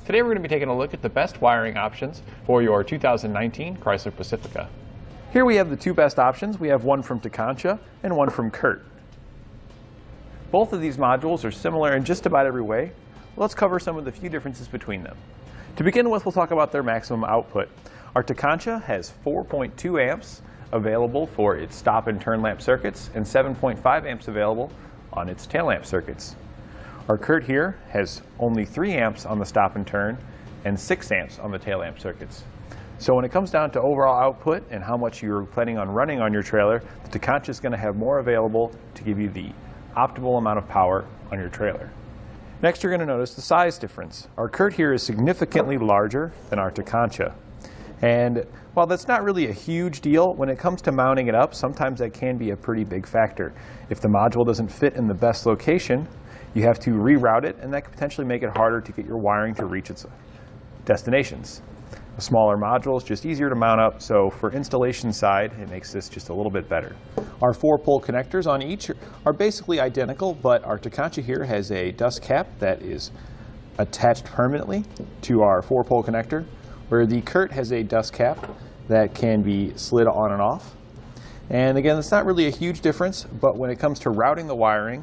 Today we're going to be taking a look at the best wiring options for your 2019 Chrysler Pacifica. Here we have the two best options. We have one from Tekonsha and one from Curt. Both of these modules are similar in just about every way. Let's cover some of the few differences between them. To begin with, we'll talk about their maximum output. Our Tekonsha has 4.2 amps available for its stop and turn lamp circuits and 7.5 amps available on its tail lamp circuits. Our Curt here has only 3 amps on the stop and turn and 6 amps on the tail lamp circuits. So when it comes down to overall output and how much you're planning on running on your trailer, the Tekonsha is going to have more available to give you the optimal amount of power on your trailer. Next, you're going to notice the size difference. Our Curt here is significantly larger than our Tekonsha. And while that's not really a huge deal, when it comes to mounting it up, sometimes that can be a pretty big factor. If the module doesn't fit in the best location, you have to reroute it, and that could potentially make it harder to get your wiring to reach its destinations. A smaller module is just easier to mount up, so for installation side, it makes this just a little bit better. Our 4-pole connectors on each are basically identical, but our Tekonsha here has a dust cap that is attached permanently to our 4-pole connector, where the Curt has a dust cap that can be slid on and off. And again, it's not really a huge difference, but when it comes to routing the wiring,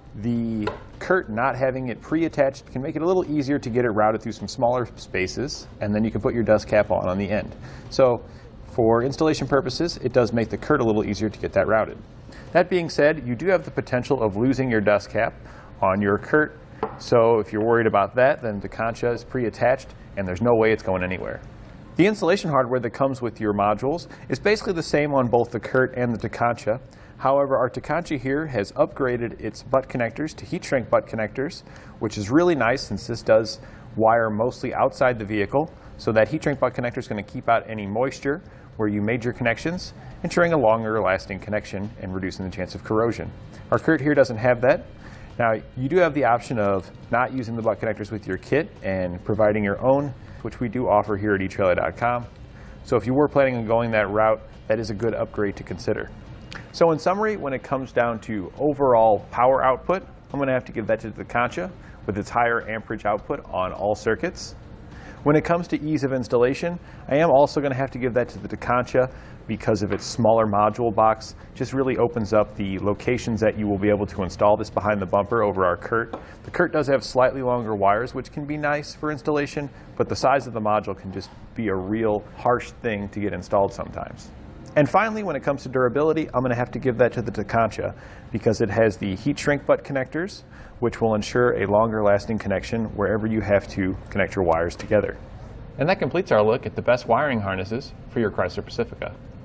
the Curt not having it pre-attached can make it a little easier to get it routed through some smaller spaces, and then you can put your dust cap on the end. So for installation purposes, it does make the Curt a little easier to get that routed. That being said, you do have the potential of losing your dust cap on your Curt, so if you're worried about that, then the Tekonsha is pre-attached and there's no way it's going anywhere. The installation hardware that comes with your modules is basically the same on both the Curt and the Tekonsha. However, our Tekonsha here has upgraded its butt connectors to heat shrink butt connectors, which is really nice since this does wire mostly outside the vehicle. So that heat shrink butt connector is going to keep out any moisture where you made your connections, ensuring a longer lasting connection and reducing the chance of corrosion. Our Curt here doesn't have that. Now, you do have the option of not using the butt connectors with your kit and providing your own, which we do offer here at etrailer.com. So if you were planning on going that route, that is a good upgrade to consider. So in summary, when it comes down to overall power output, I'm going to have to give that to the Tekonsha with its higher amperage output on all circuits. When it comes to ease of installation, I am also going to have to give that to the Tekonsha because of its smaller module box. Just really opens up the locations that you will be able to install this behind the bumper over our Curt. The Curt does have slightly longer wires, which can be nice for installation, but the size of the module can just be a real harsh thing to get installed sometimes. And finally, when it comes to durability, I'm going to have to give that to the Tekonsha because it has the heat shrink butt connectors, which will ensure a longer lasting connection wherever you have to connect your wires together. And that completes our look at the best wiring harnesses for your Chrysler Pacifica.